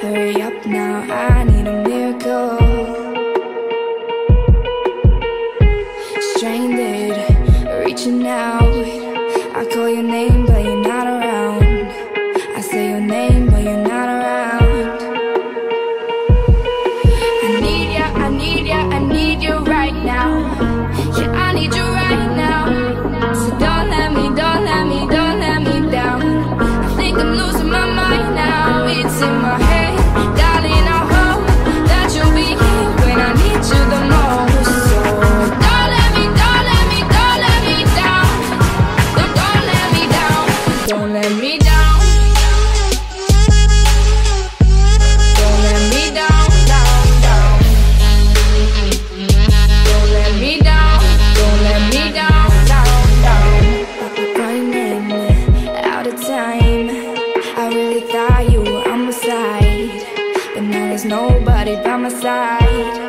hurry up now, I need a miracle. Stranded, reaching out, I call your name but you're not around. I say your name but you're not around. I need ya, I need ya, I need you right now. Yeah, I need you right now. So don't let me, don't let me, don't let me down. I think I'm losing my mind now. It's in my head, darling, I hope that you'll be here when I need you the most. So don't let me, don't let me, don't let me down. Don't let me down. Don't let me down. Don't let me down, down, down. Don't let me down. Don't let me down, down, down. Running out of time. I really thought you were on my side, but now there's nobody by my side.